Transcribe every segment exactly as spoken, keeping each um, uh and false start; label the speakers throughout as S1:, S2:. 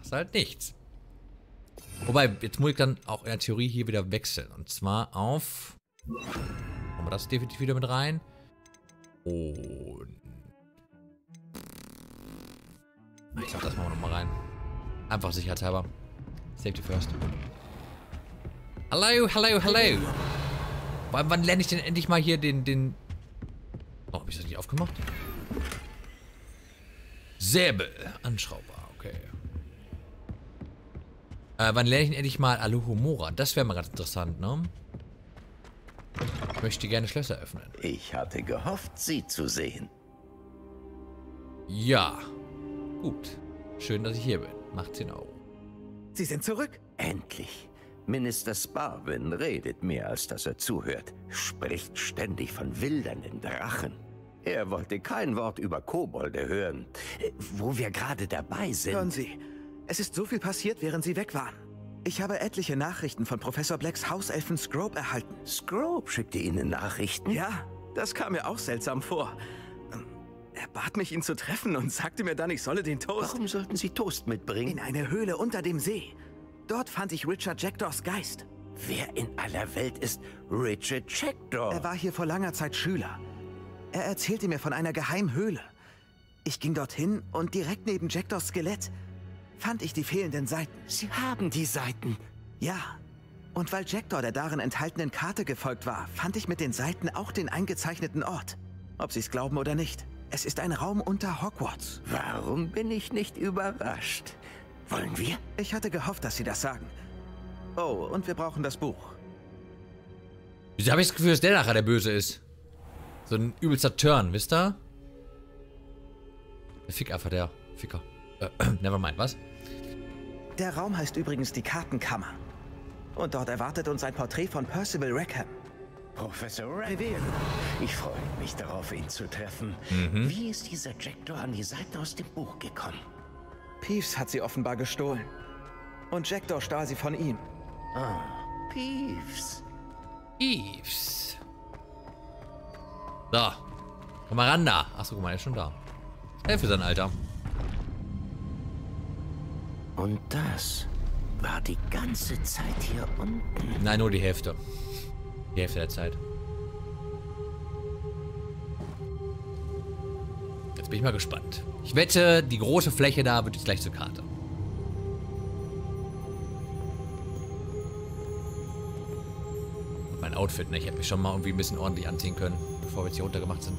S1: machst du halt nichts. Wobei, jetzt muss ich dann auch in der Theorie hier wieder wechseln. Und zwar auf... Machen wir das definitiv wieder mit rein. Und... Ich glaube, das machen wir nochmal rein. Einfach sicherheitshalber. Safety first. Hallo, hallo, hallo. Wann, wann lerne ich denn endlich mal hier den... den oh, habe ich das nicht aufgemacht? Säbel. Anschrauber, okay. Äh, wann lerne ich denn endlich mal Alohomora? Das wäre mal ganz interessant, ne? Ich möchte gerne Schlösser öffnen.
S2: Ich hatte gehofft, Sie zu sehen.
S1: Ja. Gut. Schön, dass ich hier bin. Macht zehn Euro.
S3: Sie sind zurück.
S2: Endlich. Minister Sparvin redet mehr, als dass er zuhört. Spricht ständig von wildernden Drachen. Er wollte kein Wort über Kobolde hören. Wo wir gerade dabei sind...
S3: Hören Sie, es ist so viel passiert, während Sie weg waren. Ich habe etliche Nachrichten von Professor Blacks Hauselfen Scrope erhalten.
S2: Scrope schickte Ihnen Nachrichten?
S3: Ja, das kam mir auch seltsam vor. Er bat mich, ihn zu treffen und sagte mir dann, ich solle den Toast...
S2: Warum sollten Sie Toast mitbringen?
S3: In eine Höhle unter dem See. Dort fand ich Richard Jackdaws Geist.
S2: Wer in aller Welt ist Richard Jackdaw?
S3: Er war hier vor langer Zeit Schüler. Er erzählte mir von einer Geheimhöhle. Ich ging dorthin und direkt neben Jackdaws Skelett fand ich die fehlenden Seiten.
S2: Sie haben die Seiten?
S3: Ja. Und weil Jackdaw der darin enthaltenen Karte gefolgt war, fand ich mit den Seiten auch den eingezeichneten Ort. Ob Sie es glauben oder nicht. Es ist ein Raum unter Hogwarts.
S2: Warum bin ich nicht überrascht? Wollen wir?
S3: Ich hatte gehofft, dass Sie das sagen. Oh, und wir brauchen das Buch.
S1: Wieso habe ich das Gefühl, dass der nachher der Böse ist? So ein übelster Turn, wisst ihr? Der Fick einfach, der Ficker. Äh, nevermind, was?
S3: Der Raum heißt übrigens die Kartenkammer. Und dort erwartet uns ein Porträt von Percival Rackham.
S2: Professor Rackham. Ich freue mich darauf, ihn zu treffen.
S1: Mhm.
S2: Wie ist dieser Jackdaw an die Seiten aus dem Buch gekommen?
S3: Peeves hat sie offenbar gestohlen. Und Jackdaw stahl sie von ihm.
S2: Ah, Peeves.
S1: Peeves. So. Komm mal ran da. Achso, guck mal, er ist schon da. Schnell für sein Alter.
S2: Und das war die ganze Zeit hier unten.
S1: Nein, nur die Hälfte. Die Hälfte der Zeit. Jetzt bin ich mal gespannt. Ich wette, die große Fläche da wird jetzt gleich zur Karte. Und mein Outfit, ne? Ich hätte mich schon mal irgendwie ein bisschen ordentlich anziehen können, bevor wir jetzt hier runtergemacht sind.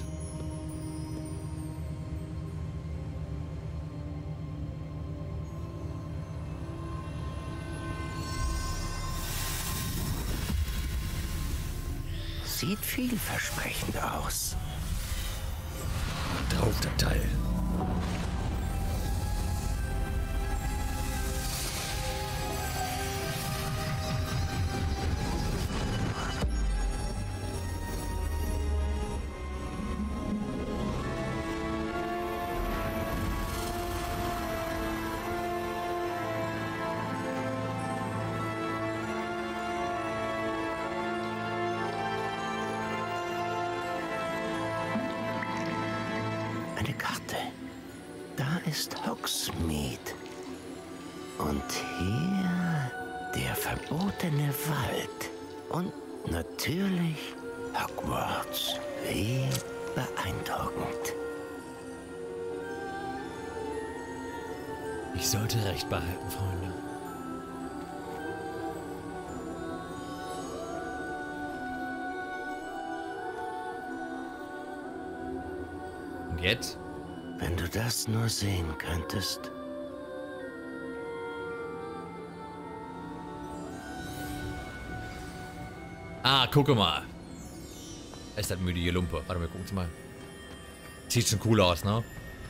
S2: Sieht vielversprechend aus.
S1: Drauf der Teil.
S2: Eine Karte. Da ist Hogsmeade. Und hier der verbotene Wald. Und natürlich Hogwarts. Wie beeindruckend.
S1: Ich sollte recht behalten, Freunde. Und jetzt?
S2: Wenn du das nur sehen könntest.
S1: Ah, gucke mal. Ist das müde, Lumpe. Warte mal, gucken Sie mal. Sieht schon cool aus, ne?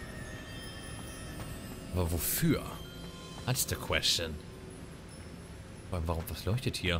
S1: Aber wofür? That's the question. Warum, was leuchtet hier?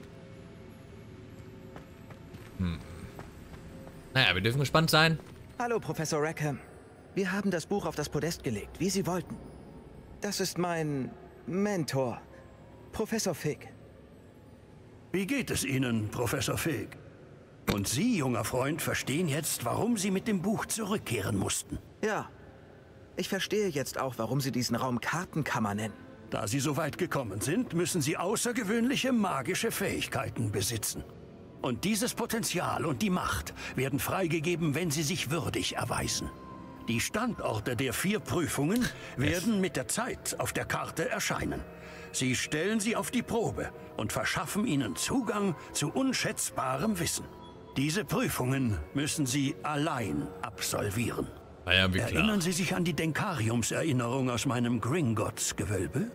S1: Hm. Naja, wir dürfen gespannt sein.
S3: Hallo, Professor Rackham. Wir haben das Buch auf das Podest gelegt, wie Sie wollten. Das ist mein Mentor, Professor Fig.
S4: Wie geht es Ihnen, Professor Fig? Und Sie, junger Freund, verstehen jetzt, warum Sie mit dem Buch zurückkehren mussten.
S3: Ja, ich verstehe jetzt auch, warum Sie diesen Raum Kartenkammer nennen.
S4: Da Sie so weit gekommen sind, müssen Sie außergewöhnliche magische Fähigkeiten besitzen. Und dieses Potenzial und die Macht werden freigegeben, wenn Sie sich würdig erweisen. Die Standorte der vier Prüfungen werden mit der Zeit auf der Karte erscheinen. Sie stellen sie auf die Probe und verschaffen Ihnen Zugang zu unschätzbarem Wissen. Diese Prüfungen müssen Sie allein absolvieren.
S1: Ah ja, wie klar.
S4: Erinnern Sie sich an die Denkariumserinnerung aus meinem Gringotts-Gewölbe?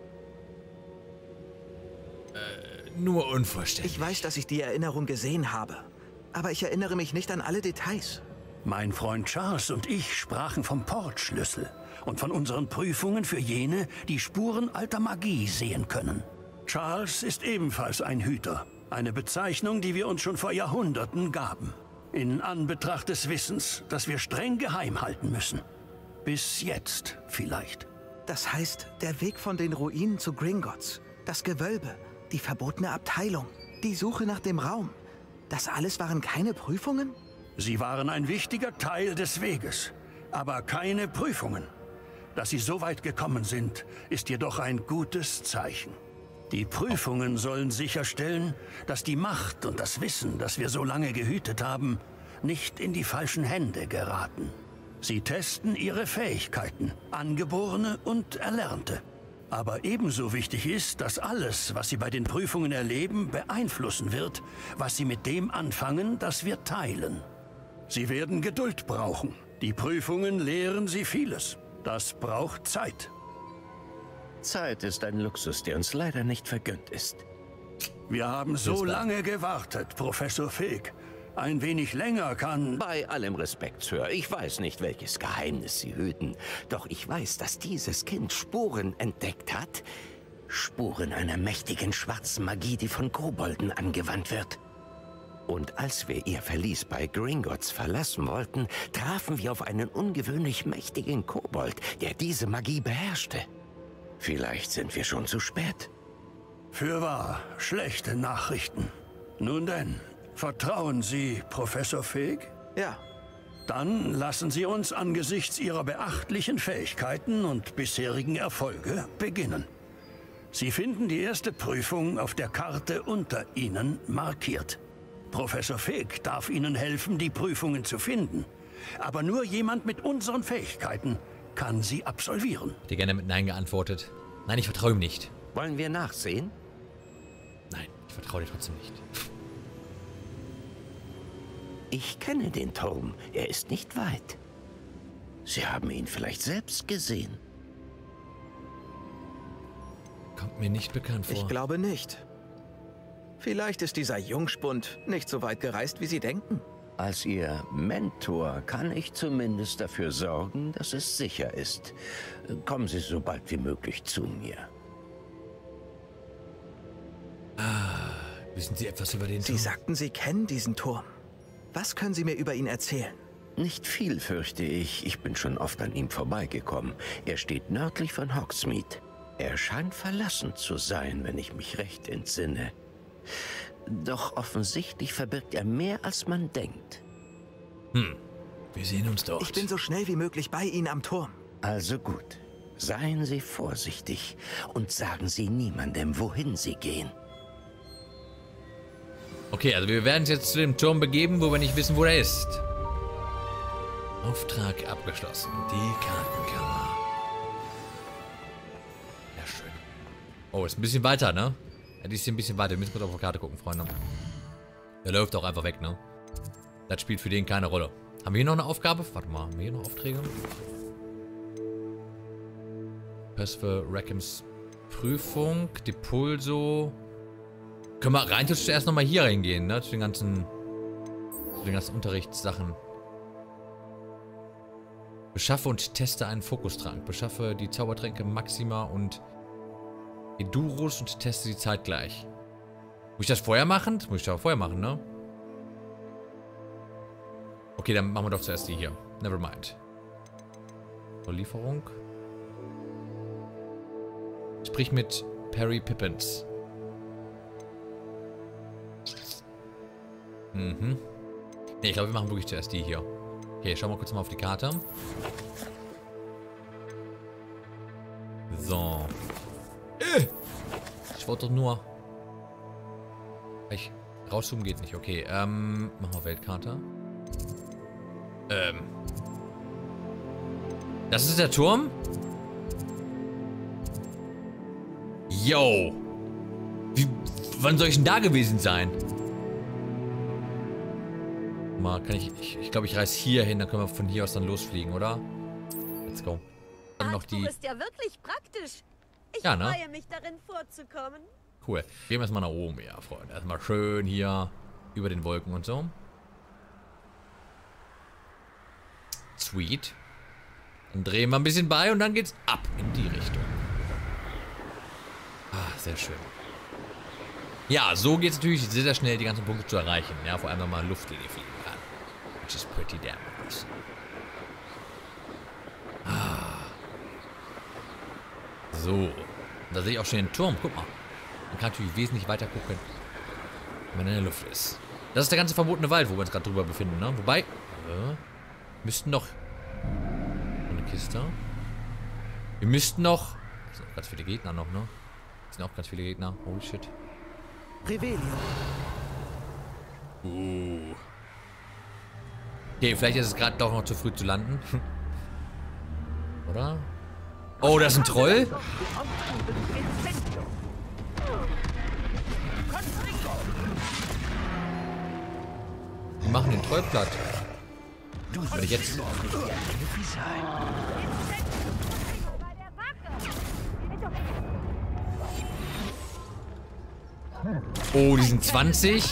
S1: Nur unvollständig.
S3: Ich weiß, dass ich die Erinnerung gesehen habe. Aber ich erinnere mich nicht an alle Details.
S4: Mein Freund Charles und ich sprachen vom Portschlüssel und von unseren Prüfungen für jene, die Spuren alter Magie sehen können. Charles ist ebenfalls ein Hüter, eine Bezeichnung, die wir uns schon vor Jahrhunderten gaben. In Anbetracht des Wissens, das wir streng geheim halten müssen. Bis jetzt vielleicht.
S3: Das heißt, der Weg von den Ruinen zu Gringotts, das Gewölbe, die verbotene Abteilung, die Suche nach dem Raum. Das alles waren keine Prüfungen?
S4: Sie waren ein wichtiger Teil des Weges, aber keine Prüfungen. Dass Sie so weit gekommen sind, ist jedoch ein gutes Zeichen. Die Prüfungen sollen sicherstellen, dass die Macht und das Wissen, das wir so lange gehütet haben, nicht in die falschen Hände geraten. Sie testen Ihre Fähigkeiten, angeborene und erlernte. Aber ebenso wichtig ist, dass alles, was Sie bei den Prüfungen erleben, beeinflussen wird, was Sie mit dem anfangen, das wir teilen. Sie werden Geduld brauchen. Die Prüfungen lehren Sie vieles. Das braucht Zeit.
S2: Zeit ist ein Luxus, der uns leider nicht vergönnt ist.
S4: Wir haben so lange gewartet, Professor Fig. Ein wenig länger kann...
S2: Bei allem Respekt, Sir, ich weiß nicht, welches Geheimnis Sie hüten. Doch ich weiß, dass dieses Kind Spuren entdeckt hat. Spuren einer mächtigen schwarzen Magie, die von Kobolden angewandt wird. Und als wir ihr Verlies bei Gringotts verlassen wollten, trafen wir auf einen ungewöhnlich mächtigen Kobold, der diese Magie beherrschte. Vielleicht sind wir schon zu spät.
S4: Fürwahr, schlechte Nachrichten. Nun denn, vertrauen Sie Professor Fig?
S3: Ja.
S4: Dann lassen Sie uns angesichts Ihrer beachtlichen Fähigkeiten und bisherigen Erfolge beginnen. Sie finden die erste Prüfung auf der Karte unter Ihnen markiert. Professor Fig darf Ihnen helfen, die Prüfungen zu finden. Aber nur jemand mit unseren Fähigkeiten kann sie absolvieren.
S1: Ich hätte gerne mit Nein geantwortet. Nein, ich vertraue ihm nicht.
S2: Wollen wir nachsehen?
S1: Nein, ich vertraue dir trotzdem nicht.
S2: Ich kenne den Turm. Er ist nicht weit. Sie haben ihn vielleicht selbst gesehen.
S1: Kommt mir nicht bekannt vor.
S3: Ich glaube nicht. Vielleicht ist dieser Jungspund nicht so weit gereist, wie Sie denken.
S2: Als Ihr Mentor kann ich zumindest dafür sorgen, dass es sicher ist. Kommen Sie so bald wie möglich zu mir.
S1: Ah, wissen Sie etwas über den
S3: Sie
S1: Turm?
S3: sagten, Sie kennen diesen Turm. Was können Sie mir über ihn erzählen?
S2: Nicht viel, fürchte ich. Ich bin schon oft an ihm vorbeigekommen. Er steht nördlich von Hogsmeade. Er scheint verlassen zu sein, wenn ich mich recht entsinne. Doch offensichtlich verbirgt er mehr, als man denkt.
S1: Hm, wir sehen uns dort.
S3: Ich bin so schnell wie möglich bei Ihnen am Turm.
S2: Also gut. Seien Sie vorsichtig und sagen Sie niemandem, wohin Sie gehen.
S1: Okay, also wir werden uns jetzt zu dem Turm begeben, wo wir nicht wissen, wo er ist. Auftrag abgeschlossen. Die Kartenkammer. Ja, schön. Oh, ist ein bisschen weiter, ne? Ja, die ist hier ein bisschen weiter. Wir müssen kurz auf die Karte gucken, Freunde. Der läuft auch einfach weg, ne? Das spielt für den keine Rolle. Haben wir hier noch eine Aufgabe? Warte mal, haben wir hier noch Aufträge? Percival Rackhams Prüfung, Depulso. Können wir rein zuerst nochmal hier reingehen, ne? Zu den ganzen, zu den ganzen Unterrichtssachen. Beschaffe und teste einen Fokustrank. Beschaffe die Zaubertränke Maxima und Edurus und teste sie zeitgleich. Muss ich das vorher machen? Das muss ich das vorher machen, ne? Okay, dann machen wir doch zuerst die hier. Never mind. So, Lieferung. Sprich mit Perry Pippins. Mhm. Ne, ich glaube, wir machen wirklich zuerst die hier. Okay, schauen wir kurz mal auf die Karte. So. Äh. Ich wollte doch nur... Ich... Rauszoomen geht nicht. Okay, ähm... Machen wir Weltkarte. Ähm... Das ist der Turm? Yo! Wie... Wann soll ich denn da gewesen sein? Mal, kann ich... Ich, ich glaube, ich reise hier hin, dann können wir von hier aus dann losfliegen, oder? Let's go. Dann noch die...
S5: ist ja wirklich praktisch. Ich
S1: ja, ne?
S5: freue mich, darin vorzukommen.
S1: Cool. Gehen wir erstmal nach oben, ja, Freunde. Erstmal schön hier über den Wolken und so. Sweet. Dann drehen wir ein bisschen bei und dann geht's ab in die Richtung. Ah, sehr schön. Ja, so geht's natürlich sehr, sehr schnell, die ganzen Punkte zu erreichen. Ja, vor allem, wenn man Luftlinie fliegen kann. Which is pretty damn nice. Ah. So. Da sehe ich auch schon den Turm. Guck mal. Man kann natürlich wesentlich weiter gucken, wenn man in der Luft ist. Das ist der ganze verbotene Wald, wo wir uns gerade drüber befinden, ne? Wobei, äh, müssten noch... Eine Kiste. Wir müssten noch... Es sind auch ganz viele Gegner noch, ne? Es sind auch ganz viele Gegner. Holy shit.
S3: Revelio.
S1: Uh. Okay, vielleicht ist es gerade doch noch zu früh zu landen. Oder? Oh, das ist ein Troll? Die machen den Troll platt. Wenn ich jetzt... Oh, die sind zwanzig.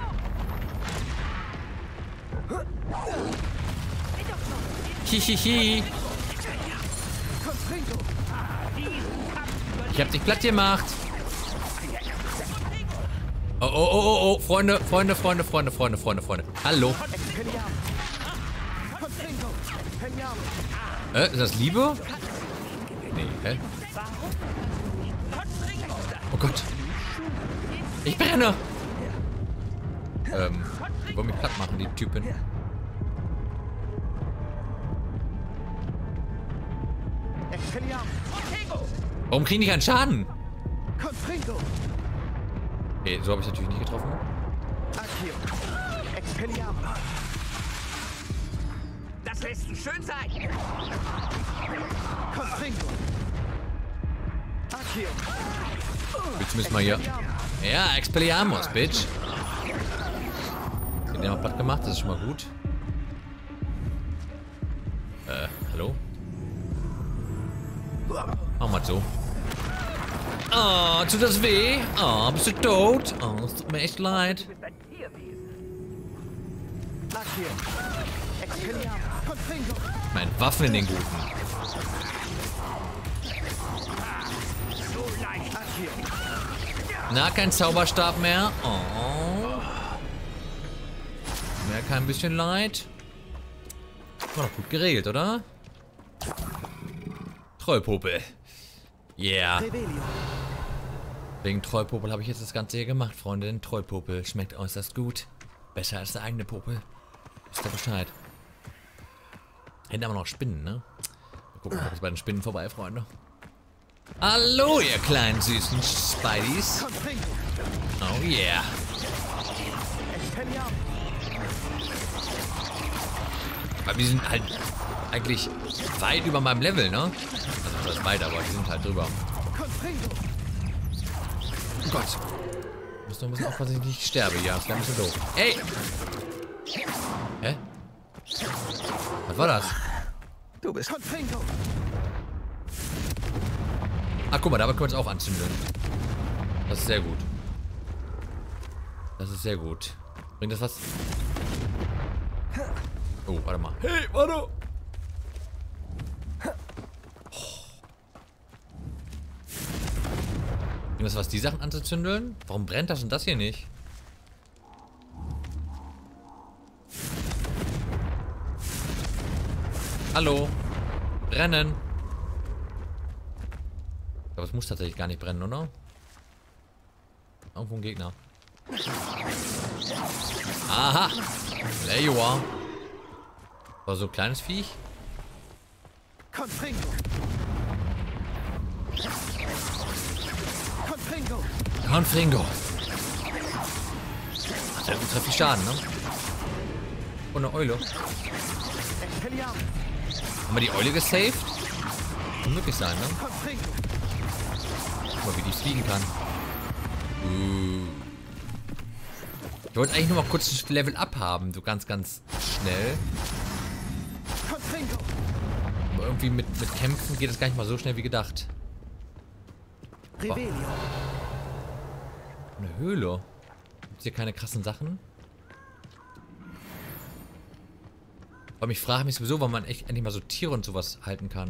S1: Hihihi. Ich hab dich platt gemacht. Oh, oh, oh, oh, oh. Freunde, Freunde, Freunde, Freunde, Freunde, Freunde, Freunde. Hallo. Äh, ist das Liebe? Nee, hä? Oh Gott. Ich brenne. Ähm, die wollen mich platt machen, die Typen. Warum kriegen die keinen Schaden? Okay, so habe ich natürlich nicht getroffen.
S2: Das lässt sich schön sein.
S1: Jetzt müssen wir hier... Ja, Expelliarmus, Bitch. Den haben wir platt gemacht, das ist schon mal gut. Äh, hallo? Mach mal so. Oh, tut das weh? Oh, bist du tot? Oh, es tut mir echt leid. Mein Waffen in den Guten. Na, kein Zauberstab mehr. Oh. Mir kein bisschen leid. War doch gut geregelt, oder? Trollpopel. Yeah. Wegen Trollpopel habe ich jetzt das Ganze hier gemacht, Freunde. Denn Trollpopel schmeckt äußerst gut. Besser als der eigene Popel. Wisst ihr Bescheid. Hinten haben wir noch Spinnen, ne? Wir gucken mal bei den Spinnen vorbei, Freunde. Hallo, ihr kleinen süßen Spideys. Oh yeah. Weil wir sind halt eigentlich weit über meinem Level, ne? Also das ist weit, aber wir sind halt drüber. Oh Gott. Ich muss noch ein bisschen aufpassen, dass ich nicht sterbe. Ja, das wäre ein bisschen doof. Ey! Hä? Was war das?
S3: Du bist...
S1: Ah, guck mal, damit können wir uns auch anzünden. Das ist sehr gut. Das ist sehr gut. Bringt das was? Oh, warte mal. Hey, warte! Bringt das was, die Sachen anzuzündeln? Warum brennt das und das hier nicht? Hallo? Brennen! Aber es muss tatsächlich gar nicht brennen, oder? Irgendwo ein Gegner. Aha! There you are. War so ein kleines Viech? Confringo. Macht ja ultra viel Schaden, ne? Und eine Eule. Haben wir die Eule gesaved? Kann möglich sein, ne? Guck mal, wie die fliegen kann. Uh. Ich wollte eigentlich nur mal kurz ein Level Up haben, so ganz, ganz schnell. Aber irgendwie mit, mit Kämpfen geht es gar nicht mal so schnell wie gedacht. Oh. Eine Höhle. Gibt es hier keine krassen Sachen? Aber ich frage mich sowieso, warum man echt endlich mal so Tiere und sowas halten kann.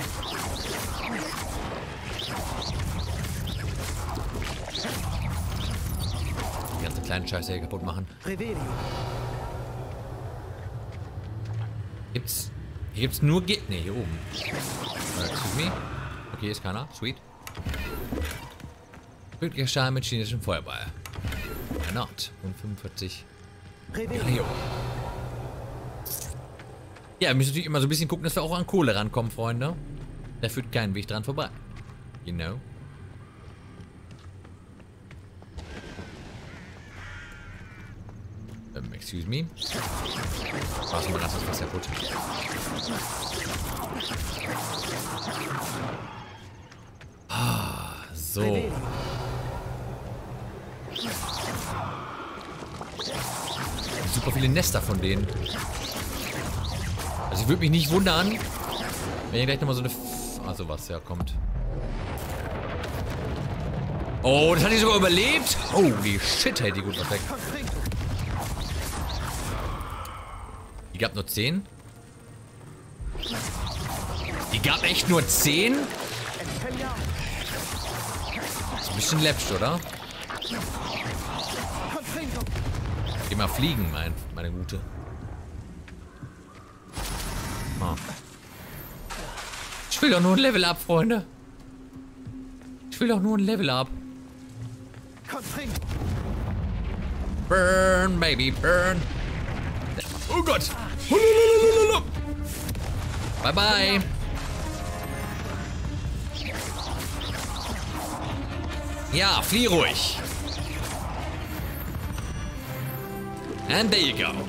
S1: Die ganze kleinen Scheiße hier kaputt machen. Gibt's... Hier gibt's nur Ge... Ne, hier oben. Uh, excuse me. Okay, hier ist keiner. Sweet. Tödlicher Schaden mit chinesischem Feuerball. Why not? Und fünfundvierzig. Ja, ja, wir müssen natürlich immer so ein bisschen gucken, dass wir auch an Kohle rankommen, Freunde. Da führt kein Weg dran vorbei. You know. Um, excuse me. Warte mal, lass uns was kaputt. Ah, so. Super viele Nester von denen. Also ich würde mich nicht wundern, wenn hier gleich nochmal so eine... F ah, sowas, ja, kommt. Oh, das hat die sogar überlebt. Holy shit, hält die gut perfekt. Die gab nur zehn. Die gab echt nur zehn? Ist ein bisschen läppsch, oder? Geh mal fliegen, mein, meine Gute. Oh. Ich will doch nur ein Level Up, Freunde. Ich will doch nur ein Level Up. Burn, baby, burn. Oh Gott. Bye, bye. Ja, flieh ruhig. And there you go.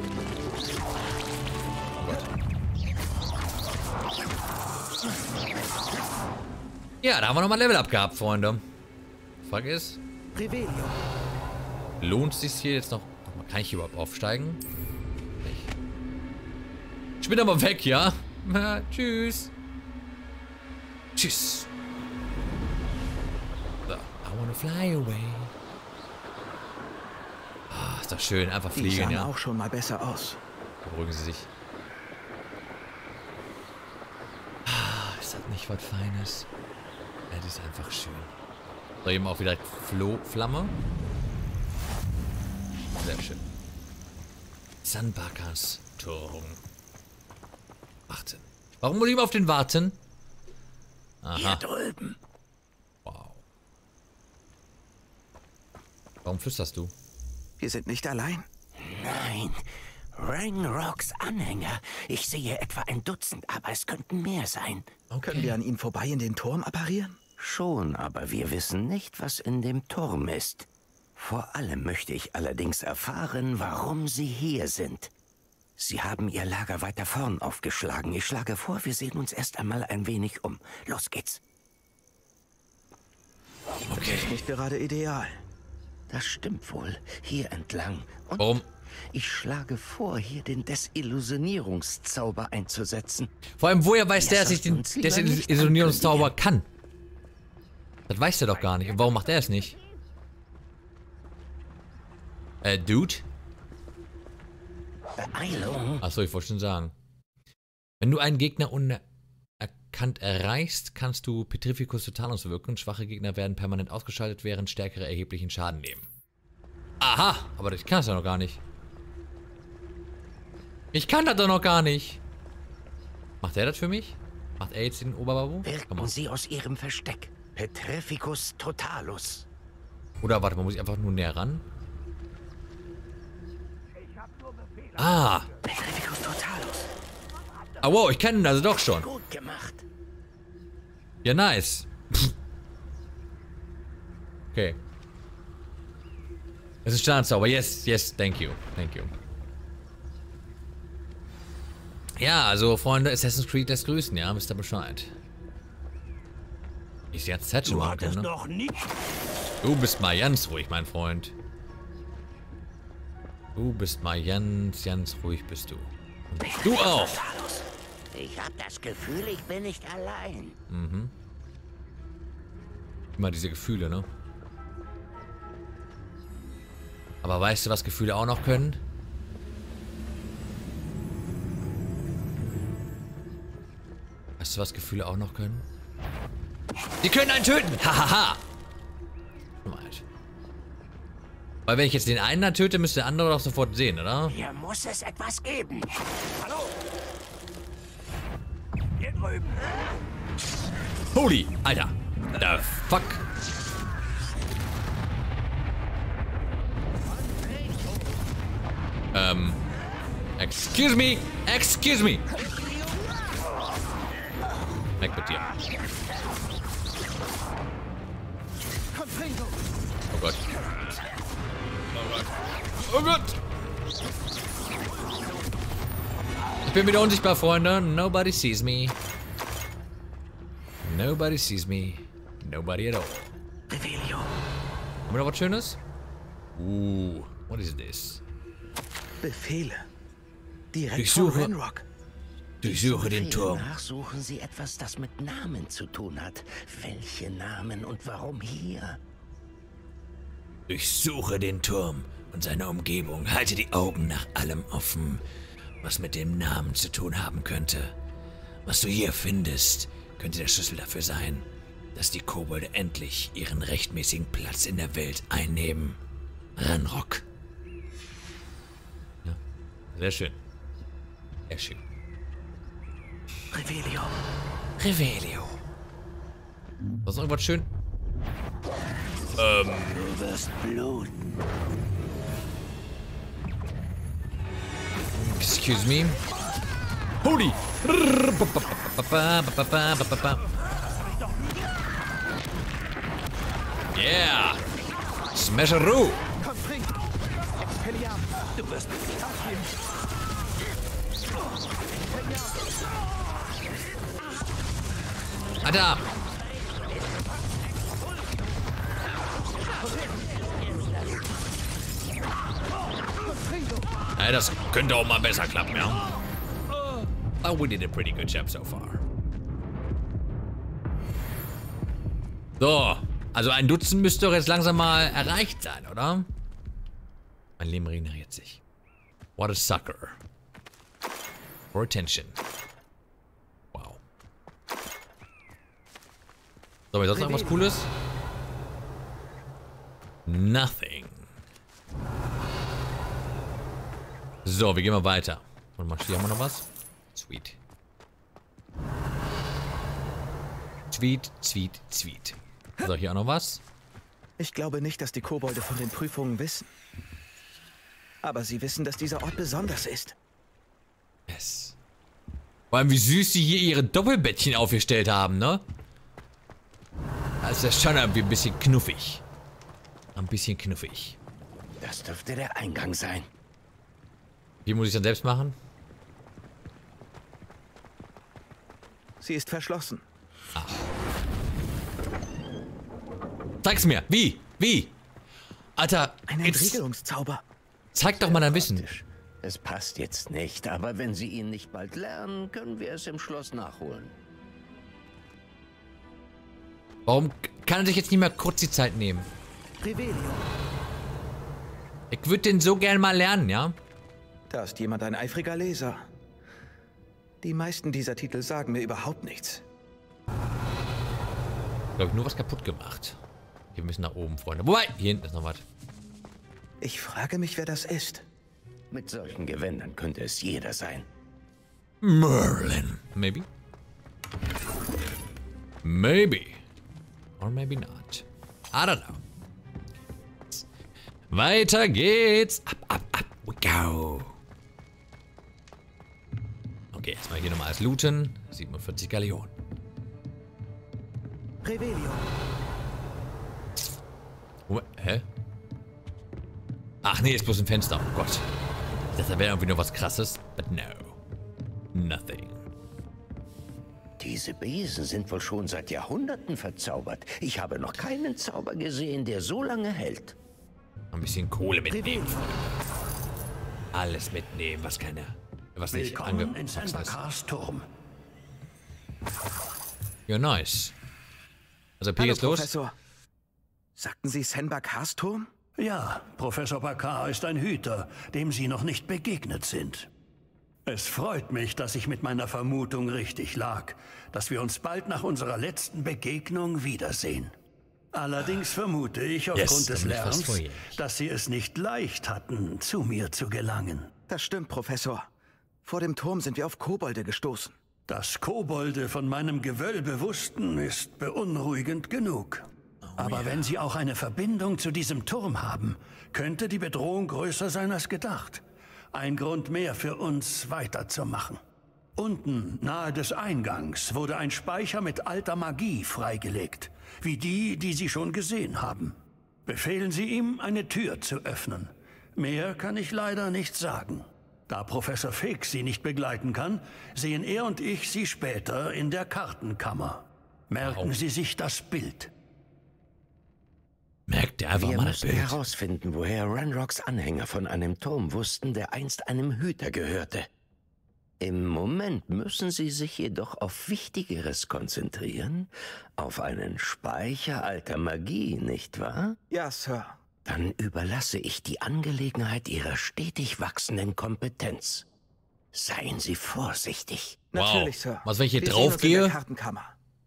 S1: Ja, da haben wir nochmal Level Up gehabt, Freunde. Frage ist, lohnt es sich hier jetzt noch? Kann ich hier überhaupt aufsteigen? Nicht. Ich bin aber weg, ja? Tschüss. Tschüss. So, I wanna fly away. Ah, ist doch schön, einfach fliegen,
S3: Die sahen
S1: ja.
S3: auch schon mal besser aus.
S1: Beruhigen Sie sich. Ah, ist das nicht was Feines? Das ist einfach schön. So, eben auch wieder Flo Flamme. Sehr schön. Sanbakas Turm. Warten. Warum muss ich immer auf den warten? Aha.
S2: Hier drüben.
S1: Wow. Warum flüsterst du?
S3: Wir sind nicht allein.
S2: Nein. Rangrocks Anhänger. Ich sehe etwa ein Dutzend, aber es könnten mehr sein.
S1: Okay.
S3: Können wir an ihnen vorbei in den Turm apparieren?
S2: Schon, aber wir wissen nicht, was in dem Turm ist. Vor allem möchte ich allerdings erfahren, warum sie hier sind. Sie haben ihr Lager weiter vorn aufgeschlagen. Ich schlage vor, wir sehen uns erst einmal ein wenig um. Los geht's.
S3: Okay. Ist nicht gerade ideal.
S2: Das stimmt wohl. Hier entlang. Und
S1: Warum?
S2: ich schlage vor, hier den Desillusionierungszauber einzusetzen.
S1: Vor allem, woher weiß der, dass ich den
S2: uns lieber nicht
S1: Desillusionierungszauber kann? Das weiß der doch gar nicht. Und warum macht er es nicht? Äh, Dude?
S2: Beeilung.
S1: Achso, ich wollte schon sagen. Wenn du einen Gegner unerkannt erreichst, kannst du Petrificus total auswirken. Schwache Gegner werden permanent ausgeschaltet, während stärkere erheblichen Schaden nehmen. Aha, aber ich kann das ja noch gar nicht. Ich kann das doch noch gar nicht. Macht er das für mich? Macht er jetzt den Oberbabu?
S2: Wirken Sie aus Ihrem Versteck. Petrificus totalus.
S1: Oder warte mal, muss ich einfach nur näher ran? Ah.
S2: Petrificus totalus.
S1: Ah, wow, ich kenne ihn also doch schon.
S2: Gut gemacht.
S1: Ja, nice. Okay. Es ist Standardzauber. Yes, yes, thank you. Thank you. Ja, also Freunde, Assassin's Creed lässt grüßen, ja, wisst ihr Bescheid. Ich die ganze Zeit schon mal, ne?
S4: Noch nicht.
S1: Du bist mal ganz ruhig, mein Freund. Du bist mal ganz, ganz ruhig, bist du. Und du auch.
S2: Ich habe das Gefühl, ich bin nicht allein.
S1: Mhm. Immer diese Gefühle, ne? Aber weißt du, was Gefühle auch noch können? Weißt du, was Gefühle auch noch können? Die können einen töten! Hahaha! Weil wenn ich jetzt den einen da töte, müsste der andere doch sofort sehen, oder?
S2: Hier muss es etwas geben.
S4: Hallo. Hier drüben.
S1: Holy! Alter! The fuck? Ähm... Excuse me! Excuse me! Weg mit dir. Oh Gott. Oh Gott! Ich bin wieder unsichtbar, Freunde. Nobody sees me. Nobody sees me. Nobody at all.
S3: Revelio.
S1: Haben wir noch was Schönes? Uh, what is this?
S3: Befehle. Direkt
S1: Ich
S3: von
S1: suche-
S3: Ranrock.
S1: Durchsuche den Turm.
S2: Nachsuchen Sie etwas, das mit Namen zu tun hat. Welche Namen und warum hier?
S1: Durchsuche den Turm und seine Umgebung. Halte die Augen nach allem offen, was mit dem Namen zu tun haben könnte. Was du hier findest, könnte der Schlüssel dafür sein, dass die Kobolde endlich ihren rechtmäßigen Platz in der Welt einnehmen. Ranrock. Ja, sehr schön. Sehr schön.
S3: Revelio.
S1: Revelio. Was ist irgendwas schön?
S2: Du wirst bluten.
S1: Excuse me. Holy! Yeah! Smasheroo!
S3: Du wirst mich nicht aufgeben.
S1: Alter! Ja, das könnte auch mal besser klappen, ja. But we did a pretty good job so far. So, also ein Dutzend müsste doch jetzt langsam mal erreicht sein, oder? Mein Leben regeneriert sich. What a sucker. For attention. Wow. So, haben wir sonst noch was Cooles? Nothing. So, wir gehen mal weiter. Und mal, hier haben wir noch was. Sweet. Sweet, sweet, sweet. So, hier auch noch was.
S3: Ich glaube nicht, dass die Kobolde von den Prüfungen wissen. Aber sie wissen, dass dieser Ort besonders ist.
S1: Yes. Vor allem, wie süß sie hier ihre Doppelbettchen aufgestellt haben, ne? Das ist schon irgendwie ein bisschen knuffig. Ein bisschen knuffig.
S2: Das dürfte der Eingang sein.
S1: Wie muss ich dann selbst machen?
S3: Sie ist verschlossen.
S1: Zeig's mir. Wie? Wie? Alter,
S3: Ein
S1: jetzt
S3: Entriegelungszauber.
S1: zeig doch mal dein Wissen.
S2: Praktisch. Es passt jetzt nicht, aber wenn Sie ihn nicht bald lernen, können wir es im Schloss nachholen.
S1: Warum kann er sich jetzt nicht mehr kurz die Zeit nehmen?
S3: Revelio.
S1: Ich würde den so gern mal lernen, ja?
S3: Da ist jemand ein eifriger Leser. Die meisten dieser Titel sagen mir überhaupt nichts.
S1: Ich glaube, nur was kaputt gemacht. Wir müssen nach oben, Freunde. Wobei, hier hinten ist noch was.
S3: Ich frage mich, wer das ist.
S2: Mit solchen Gewändern könnte es jeder sein.
S1: Merlin. Maybe. Maybe. Or maybe not. I don't know. Weiter geht's. Ab, ab, ab. We go. Okay, erstmal hier nochmal als looten. siebenundvierzig Gallionen.
S3: Revelio.
S1: Moment, hä? Ach nee, ist bloß ein Fenster. Oh Gott. Ich dachte, da wäre irgendwie noch was Krasses. But no. Nothing.
S2: Diese Besen sind wohl schon seit Jahrhunderten verzaubert. Ich habe noch keinen Zauber gesehen, der so lange hält.
S1: Ein bisschen Kohle mitnehmen. Alles mitnehmen, was keine... Was nicht
S4: Willkommen in
S1: angepasst ist.
S4: Senbakars Turm.
S1: Ja, nice. Also, P
S3: Hallo,
S1: geht's los?
S3: Professor. Sagten Sie Senbakars Turm?
S4: Ja, Professor Bakar ist ein Hüter, dem Sie noch nicht begegnet sind. Es freut mich, dass ich mit meiner Vermutung richtig lag, dass wir uns bald nach unserer letzten Begegnung wiedersehen. Allerdings vermute ich aufgrund
S1: Yes,
S4: des
S1: da bin ich fast
S4: Lärms,
S1: vor Ihnen.
S4: dass Sie es nicht leicht hatten, zu mir zu gelangen.
S3: Das stimmt, Professor. Vor dem Turm sind wir auf Kobolde gestoßen.
S4: Dass Kobolde von meinem Gewölbe wussten, ist beunruhigend genug. Aber wenn Sie auch eine Verbindung zu diesem Turm haben, könnte die Bedrohung größer sein als gedacht. Ein Grund mehr für uns, weiterzumachen. Unten, nahe des Eingangs, wurde ein Speicher mit alter Magie freigelegt, wie die, die Sie schon gesehen haben. Befehlen Sie ihm, eine Tür zu öffnen. Mehr kann ich leider nicht sagen. Da Professor Fix Sie nicht begleiten kann, sehen er und ich Sie später in der Kartenkammer. Merken
S1: Wow.
S4: Sie sich das Bild.
S1: Merkt ihr einfach
S2: Wir
S1: mal das
S2: müssen
S1: Bild.
S2: herausfinden, woher Ranrocks Anhänger von einem Turm wussten, der einst einem Hüter gehörte. Im Moment müssen sie sich jedoch auf Wichtigeres konzentrieren, auf einen Speicher alter Magie, nicht wahr?
S3: Ja, Sir.
S2: Dann überlasse ich die Angelegenheit ihrer stetig wachsenden Kompetenz. Seien Sie vorsichtig.
S1: Wow.
S3: Natürlich, Sir.
S1: Was, wenn ich hier
S3: Wir
S1: drauf
S3: sehen uns in
S1: gehe?
S3: der Kartenkammer.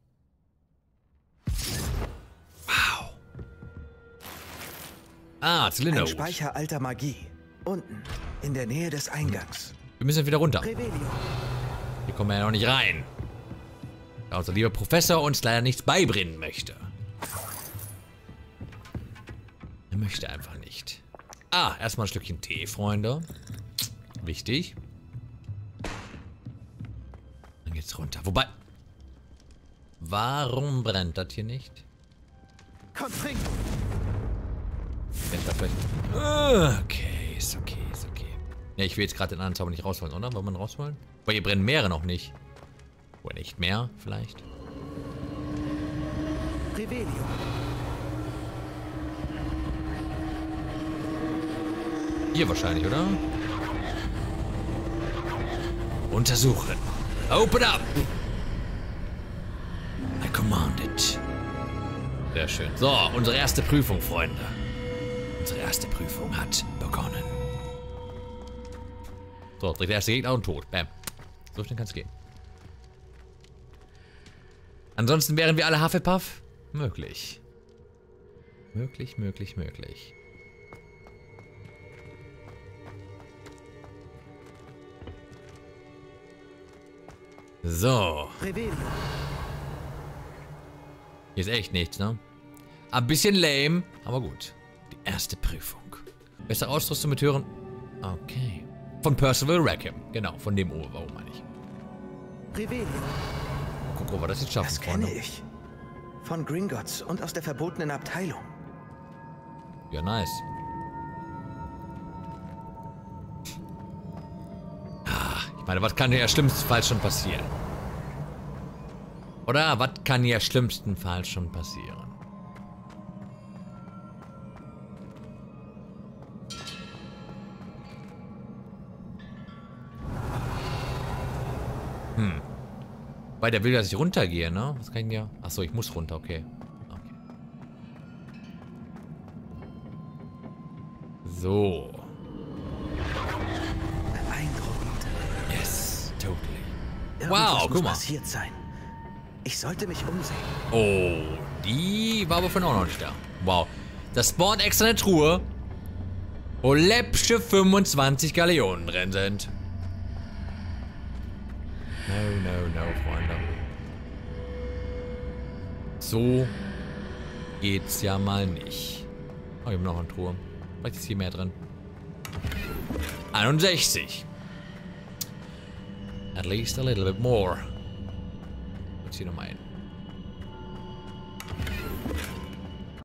S1: Wow. Ah, Zylinder.
S3: Ein Speicher alter Magie. Unten, in der Nähe des Eingangs.
S1: Wir müssen wieder runter.
S3: Revelio.
S1: Hier kommen wir ja noch nicht rein. Da unser lieber Professor uns leider nichts beibringen möchte. Er möchte einfach nicht. Ah, erstmal ein Stückchen Tee, Freunde. Wichtig. Dann geht's runter. Wobei... Warum brennt das hier nicht?
S3: Komm, trink!
S1: Jetzt vielleicht... Okay, ist okay, ist okay. Ja, ich will jetzt gerade den anderen Zauber nicht rausholen, oder? Wollen wir ihn rausholen? Weil hier brennen mehrere noch nicht. Oder nicht mehr, vielleicht?
S3: Revelio.
S1: Hier wahrscheinlich, oder? Untersuchen. Open up! I command it. Sehr schön. So, unsere erste Prüfung, Freunde. Unsere erste Prüfung hat begonnen. So, direkt der erste Gegner und tot. Bam. So schnell kann es gehen. Ansonsten wären wir alle Hufflepuff? Möglich. Möglich, möglich, möglich. So.
S3: Revelio.
S1: Hier ist echt nichts, ne? Ein bisschen lame, aber gut. Die erste Prüfung. Bessere Ausrüstung mit höheren... Okay. Von Percival Rackham. Genau, von dem O, warum meine ich.
S3: Revelio.
S1: Guck, ob wir das jetzt schaffen,
S3: Das kenne
S1: Freunde.
S3: ich. Von Gringotts und aus der verbotenen Abteilung.
S1: Ja, nice. Ah, ich meine, was kann hier schlimmstenfalls schon passieren? Oder was kann hier schlimmstenfalls schon passieren? Hm. Weil der will, dass ich runtergehe, ne? Was kann ich hier? Achso, ich muss runter, okay. Okay. So.
S3: Beeindruckend.
S1: Yes, totally.
S3: Irgendwas
S1: Wow,
S3: muss
S1: guck mal.
S3: passiert sein. Ich sollte mich umsehen.
S1: Oh, die war aber von auch noch nicht da. Wow. Das spawnt extra eine Truhe, wo läppsche fünfundzwanzig Galeonen drin sind. No, no, no, Freunde. So geht's ja mal nicht. Oh, ich habe noch eine Truhe. Vielleicht ist hier mehr drin. einundsechzig. At least a little bit more. Jetzt hier nochmal ein.